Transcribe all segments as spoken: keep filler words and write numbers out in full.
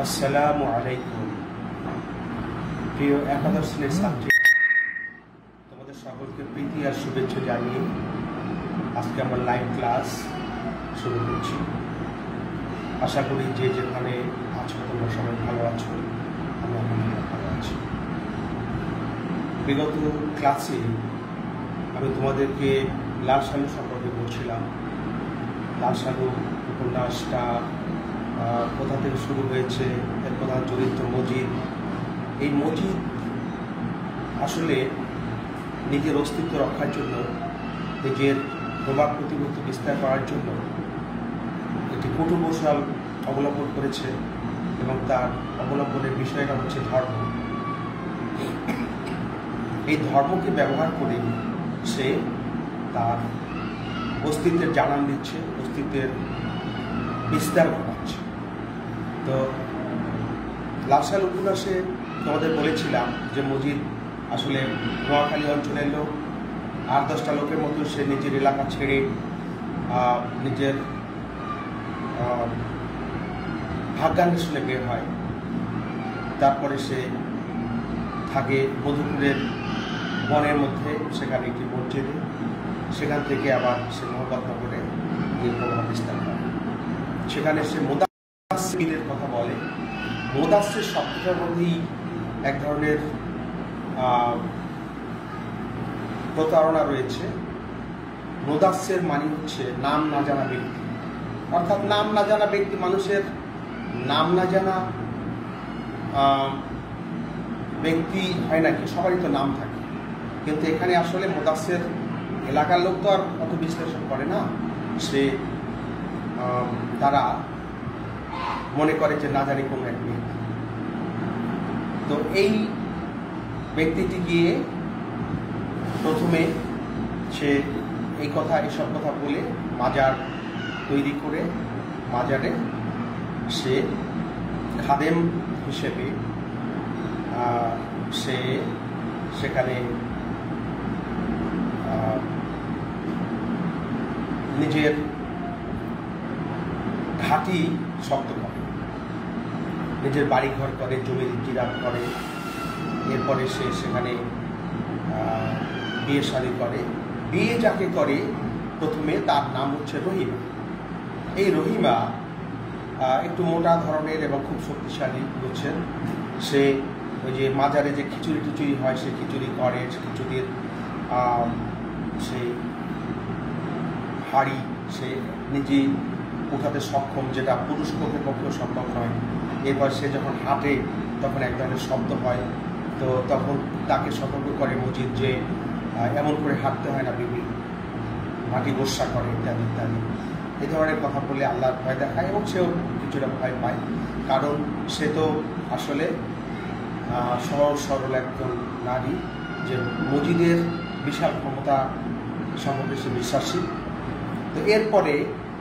আসসালামু আলাইকুম। প্রিয় একাদশ শ্রেণীর ছাত্রী, তোমাদের সকলকে প্রীতি আর শুভেচ্ছা জানিয়ে আজকে আমরা লাইভ ক্লাস শুরু করছি। আশা করি যে যেখানে আছো তোমরা সবাই ভালো আছো, আমরা ভালো আছি। বিগত ক্লাসে আমি তোমাদেরকে লাল সালু সম্পর্কে বলছিলাম। লাল সালু উপন্যাসটা কোথা থেকে শুরু হয়েছে, এর প্রধান চরিত্র মজিদ। এই মজিদ আসলে নিজের অস্তিত্ব রক্ষার জন্য, নিজের প্রভাব প্রতিপত্তি বিস্তার করার জন্য একটি কৌশল অবলম্বন করেছে এবং তার অবলম্বনের বিষয়টা হচ্ছে ধর্ম। এই ধর্মকে ব্যবহার করে সে তার অস্তিত্বের জানান দিচ্ছে, অস্তিত্বের বিস্তার ঘটাচ্ছে। তো লাল সালু উপন্যাসে তোমাদের বলেছিলাম যে মজিদ আসলে নোয়াখালী অঞ্চলের লোক। আট দশটা লোকের মতো সে নিজের এলাকা ছেড়ে নিজের ভাগ্যান্বেষণে বের হয়। তারপরে সে থাকে মধুপুরের বনের মধ্যে, সেখানে একটি মসজিদে। সেখান থেকে আবার সে মোহাম্মদনগরে গিয়ে প্রভাব বিস্তার করে। সেখানে সে মোদাসসিরের কথা বলে। মোদাসসির শব্দটার মধ্যেই এক ধরনের প্রতারণা রয়েছে। মোদাসসির মানে হচ্ছে নাম না জানা ব্যক্তি, অর্থাৎ নাম না জানা ব্যক্তি। মানুষের নাম না জানা ব্যক্তি হয় নাকি? সবারই তো নাম থাকে, কিন্তু এখানে আসলে মোদাসসির এলাকার লোক তো আর অত বিশ্লেষণ করে না। সে তারা মনে করে যে না জানি কোনো এক ব্যক্তি। তো এই ব্যক্তিটি গিয়ে প্রথমে সে এই কথা এইসব কথা বলে মাজার তৈরি করে মাজারে সে খাদেম হিসেবে সে সেখানে নিজের ঘাঁটি শক্ত করে, নিজের বাড়িঘর করে, জমির জিরাত করে। এরপরে সে সেখানে বিয়ে শাদী করে। বিয়ে যাকে করে প্রথমে তার নাম হচ্ছে রহিমা। এই রহিমা একটু মোটা ধরনের এবং খুব শক্তিশালী, বুঝছেন। সে ওই যে মাজারে যে খিচুড়ি টিচুড়ি হয় সে খিচুড়ি করে, খিচুড়ির সেই হাড়ি সে নিজে উঠাতে সক্ষম, যেটা পুরুষ পক্ষের পক্ষেও সম্ভব নয়। এরপর সে যখন হাঁটে তখন এক ধরনের শব্দ হয়। তো তখন তাকে সতর্ক করে মজিদ যে এমন করে হাঁটতে হয় না, বিবি মাটি গোসা করে, ইত্যাদি ইত্যাদি। এই ধরনের কথা বলে আল্লাহর ভয় দেখায় এবং সেও কিছুটা ভয় পায়, কারণ সে তো আসলে সহজ সরল একজন নারী, যে মজিদের বিশাল ক্ষমতা সম্পর্কে সে বিশ্বাসী। তো এরপরে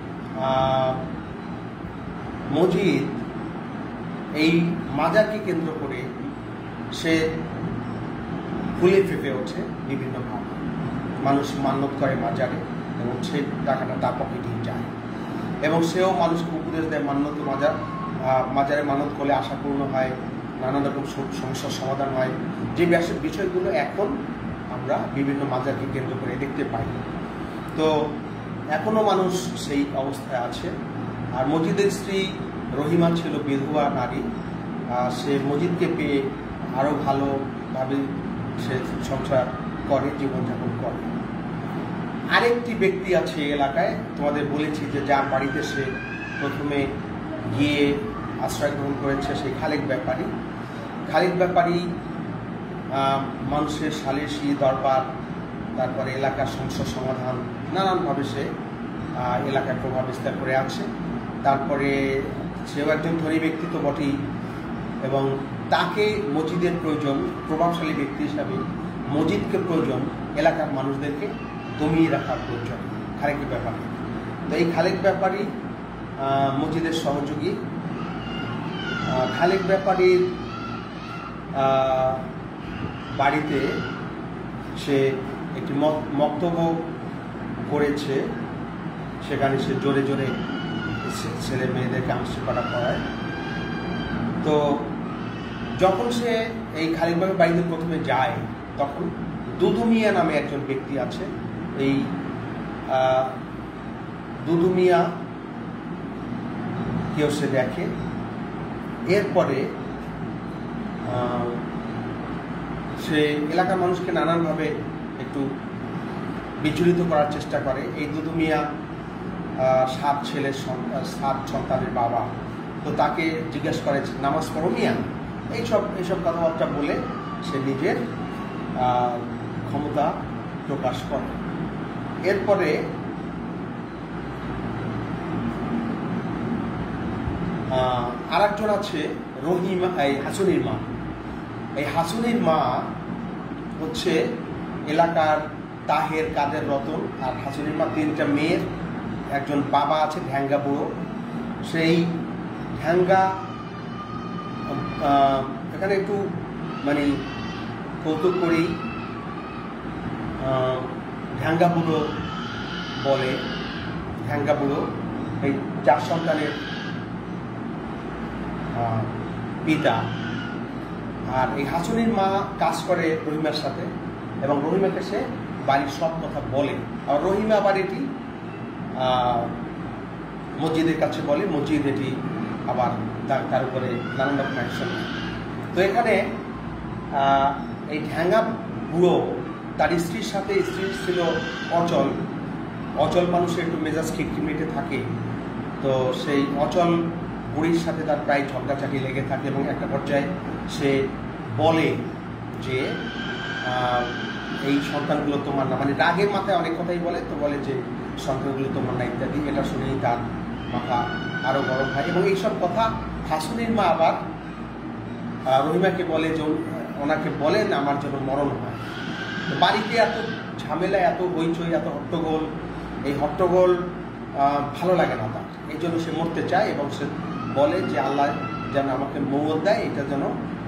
মজিদ এই মাজারকে কেন্দ্র করে সে ফুলে ফেঁপে ওঠে বিভিন্নভাবে। মানুষ মান্যত করে মাজারে এবং সে টাকাটা তার পকেটেই যায় এবং সেও মানুষকে উপদেশ দেয় মান্যত মাজার মাজারে মানত করলে আশা পূর্ণ হয়, নানান রকম সমস্যার সমাধান হয়, যে বিষয়গুলো এখন আমরা বিভিন্ন মাজারকে কেন্দ্র করে দেখতে পাই। তো এখনও মানুষ সেই অবস্থায় আছে। আর মজিদের স্ত্রী রহিমা ছিল বিধবা নারী। সে মজিদকে পেয়ে আরও ভালোভাবে সে সংসার করে, জীবনযাপন করে। আরেকটি ব্যক্তি আছে এলাকায়, তোমাদের বলেছি যে যার বাড়িতে সে প্রথমে গিয়ে আশ্রয় গ্রহণ করেছে, সেই খালেক ব্যাপারী। খালেক ব্যাপারী মানুষের সালিশি দরবার, তারপরে এলাকার সমস্যার সমাধান, নানানভাবে সে এলাকায় প্রভাব বিস্তার করে আছে। তারপরে সেও একজন ধনী ব্যক্তি তো বটেই, এবং তাকে মজিদের প্রয়োজন, প্রভাবশালী ব্যক্তি হিসাবে মজিদকে প্রয়োজন, এলাকার মানুষদেরকে দমিয়ে রাখার প্রয়োজন খালেক ব্যাপারী। তো এই খালেক ব্যাপারী মজিদের সহযোগী। খালেক ব্যাপারীর বাড়িতে সে একটি মক্তব্য করেছে, সেখানে সে জোরে জোরে ছেলে মেয়েদেরকে আংশিকতা করায়। তো যখন সে এই খালিকবাগের বাড়িতে প্রথমে যায়, তখন দুদু মিয়া নামে একজন ব্যক্তি আছে। এই দুদু মিয়া কেউ সে দেখে। এরপরে সে এলাকার মানুষকে নানানভাবে একটু বিচলিত করার চেষ্টা করে। এই দুদু মিয়া সাত ছেলের সাত সন্তানের বাবা, তো তাকে জিজ্ঞেস করে নামাজ পড়ো মিয়া, এইসব এইসব কথাবার্তা বলে সে নিজের ক্ষমতা প্রকাশ করে। এরপরে আর একজন আছে রহিমা, এই হাসুনির মা। এই হাসুনির মা হচ্ছে এলাকার তাহের, কাদের, রতন আর হাসুনির মা তিনটা মেয়ের একজন বাবা আছে ঢ্যাঙ্গা বুড়ো। সেই ঢ্যাঙ্গা এখানে একটু মানে কৌতুক করেই ঢ্যাঙ্গা বুড়ো বলে। ঢ্যাঙ্গা বুড়ো এই চার সন্তানের পিতা। আর এই হাসুনির মা কাজ করে রহিমার সাথে এবং রহিমাকে সে বাড়ির সব কথা বলে। আর রহিমা আবার এটি মসজিদের কাছে বলে, মসজিদ এটি আবার তার তার উপরে নানান রকম অ্যাকশন। তো এখানে এই ঢ্যাঙ্গা বুড়ো তার স্ত্রীর সাথে, স্ত্রী ছিল অচল। অচল মানুষের একটু মেজাজ খিটখিমিটে থাকে, তো সেই অচল বুড়ির সাথে তার প্রায় ঝগড়াঝাটি লেগে থাকে এবং একটা পর্যায়ে সে বলে যে এই সন্তানগুলো তোমার না, মানে রাগের মাথায় অনেক কথাই বলে, তো বলে যে সন্তানগুলো তোমার না ইত্যাদি। এটা শুনেই তার মাথা আরও গরম হয় এবং এইসব কথা হাসুনির মা আবার রহিমাকে বলে যে ওনাকে বলেন আমার জন্য মরণ হয়। তো বাড়িতে এত ঝামেলা, এত হইচই, এত হট্টগোল, এই হট্টগোল ভালো লাগে না তার, এই জন্য সে মরতে চায় এবং সে বলে যে আল্লাহ যেন আমাকে মৌত দেয়, এটা যেন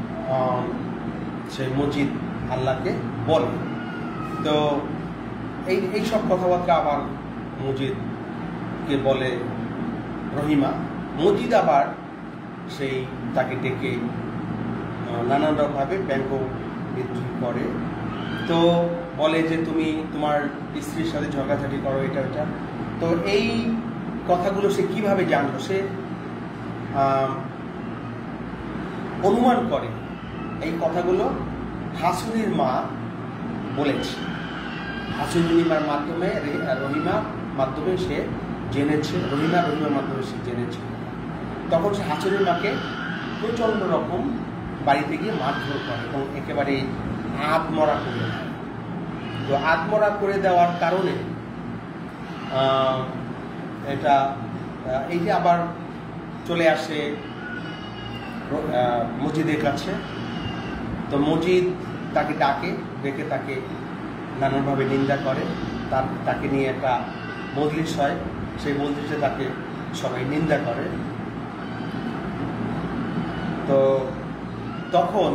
সে মজিদ আল্লাহকে বলে। তো এই এইসব কথাবার্তা আবার মজিদকে বলে রহিমা। মজিদ আবার সেই তাকে ডেকে নানান রকমভাবে ব্যঙ্গ বিদ্রুপ করে। তো বলে যে তুমি তোমার স্ত্রীর সাথে ঝগড়াঝাটি করো, এটা ওটা। তো এই কথাগুলো সে কিভাবে জানলো? সে অনুমান করে এই কথাগুলো হাসুনির মা বলেছে। হাসুনির মার মাধ্যমে, রহিমার মাধ্যমে সে জেনেছে, রহিমা রহিমার মাধ্যমে সে জেনেছে। তখন সে হাসুনির মাকে প্রচণ্ড রকম বাড়িতে গিয়ে মারধর করে এবং একেবারে আত্মরা করে দেয়। তো আত্মরা করে দেওয়ার কারণে এটা এই যে আবার চলে আসে মসজিদের কাছে। তো মসজিদ তাকে ডাকে, ডেকে তাকে নানানভাবে নিন্দা করে। তার তাকে নিয়ে একটা মজলিস হয়, সেই মজলিসে তাকে সবাই নিন্দা করে। তো তখন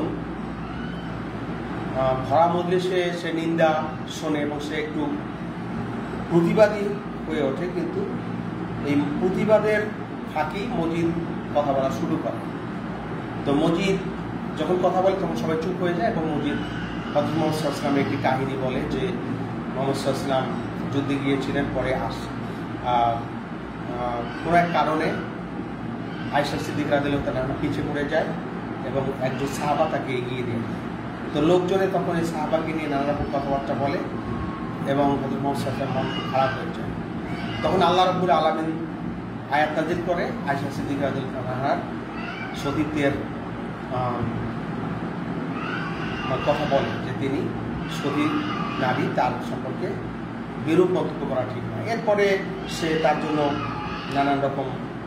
ভরা মজলিসে সে নিন্দা শোনে এবং সে একটু প্রতিবাদী হয়ে ওঠে, কিন্তু এই প্রতিবাদের ফাঁকি মজিদ কথা বলা শুরু করে। তো মজিদ যখন কথা বলে তখন সবাই চুপ হয়ে যায় এবং মজিদ হযরত মুহাম্মদ সাল্লাল্লাহু আলাইহি ওয়াসাল্লামের একটি কাহিনী বলে যে মুহাম্মদ সাল্লাল্লাহু আলাইহি ওয়াসাল্লাম যুদ্ধে গিয়েছিলেন, পরে আস কোনো এক কারণে আয়েশা সিদ্দিকা রাদিয়াল্লাহু তাআলা আনহা পিছিয়ে পড়ে যায় এবং একজন সাহাবা তাকে এগিয়ে দেয়। তো লোকজনে তখন এই সাহাবাকে নিয়ে নানা রকম কথাবার্তা বলে এবং হযরত মুহাম্মদ সাল্লাল্লাহু আলাইহি ওয়াসাল্লাম মন খুব খারাপ হয়ে যায়। তখন আল্লাহ রাব্বুল আলামিন আয়াত নাযিল করে আয়েশা সিদ্দিকা রাদিয়াল্লাহু আনহার সতীত্বের কথা বলে যে তিনি সতী নারী, তার সম্পর্কে বিরূপ মন্তব্য করা ঠিক নয়। এরপরে সে তার জন্য নানান রকম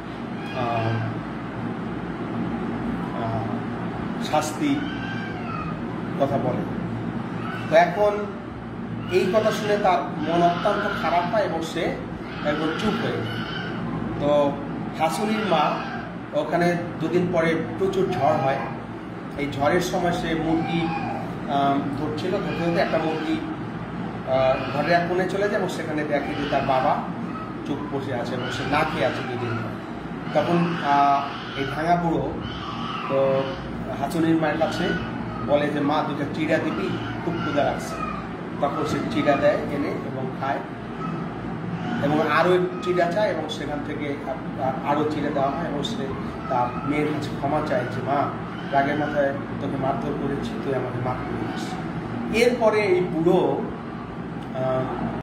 শাস্তি কথা বলে। তো এখন এই কথা শুনে তার মন অত্যন্ত খারাপ হয় এবং সে একদম চুপ হয়ে যায়। তো হাসুনির মা ওখানে দুদিন পরে প্রচুর ঝড় হয়। এই ঝড়ের সময় সে মুরগি ধরছিল, ধরতে ধরতে একটা মুরগি ঘরের এক কোণে চলে যায় এবং সেখানে দেখে যে তার বাবা চুপ বসে আছে এবং সে না খেয়ে আছে দুদিন পর। তখন এই ভাঙা বুড়ো তো হাঁচুনির মায়ের কাছে বলে যে মা দুটো চিড়া দিবি, খুব ক্ষুধা লাগছে। তখন সে চিড়া দেয় এনে এবং খায়, এবং আরও চিড়া চায় এবং সেখান থেকে আরও চিড়া দেওয়া হয় এবং সে তার মেয়ের কাছে ক্ষমা চায় যে মা রাগের মাথায় তোকে মারধর করেছি, তুই আমাকে মাফ করে দিস। এরপরে এই বুড়ো